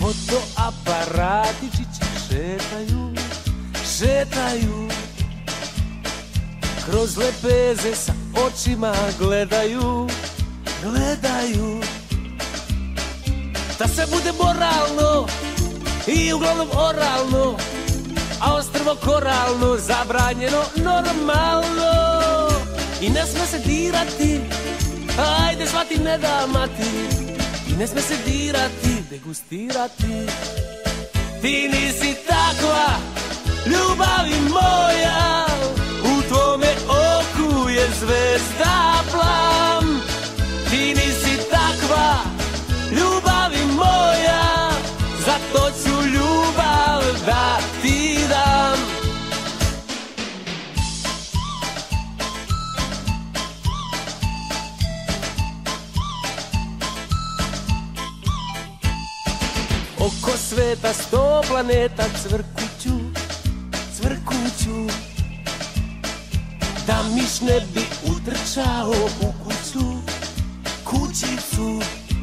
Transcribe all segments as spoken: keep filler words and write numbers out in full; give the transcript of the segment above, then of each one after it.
Fotoaparatičići šetaju, šetaju, kroz lepeze sa očima gledaju, gledaju. Da se bude moralno i uglavnom oralno, a ostrvo koralno zabranjeno normalno. I ne sme se dirati, ajde shvati ne da mati. I ne sme se dirati, degustirati. Ti nisi takva, ljubavi moja, u tvome oku je zvezda plam. Ti nisi takva, ljubavi moja, zato ću ljubav da ti dam. Oko sveta sto planeta cvrkuću, cvrkuću, da miš ne bi utrčao u kuću, kućicu.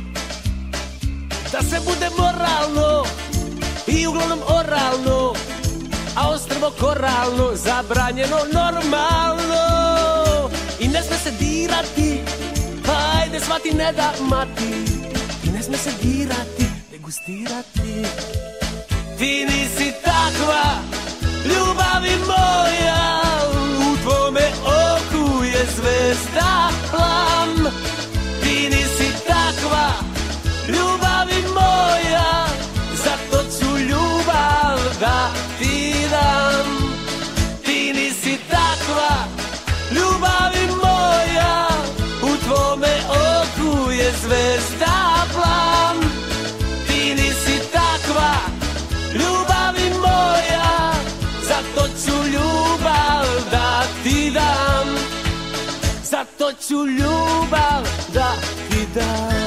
Da se bude moralno i uglavnom oralno, a ostrvo koralno zabranjeno normalno. I ne sme se dirati, ajde shvati ne da mati. I ne sme se dirati, degustirati. Ti nisi takva, ljubavi moja, u tvome oku je zvezda plam. Ti nisi takva, ljubavi moja, zato ću ljubav da ti dam. Ti nisi takva, ljubavi moja, u tvome oku je zvezda plam. Ti nisi takva, ljubavi moja, zato ću ljubav da ti dam. Zato ću ljubav da ti dam.